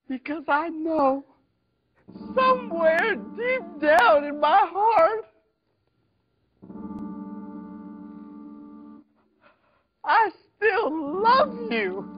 Because I know somewhere deep down in my heart, I still love you.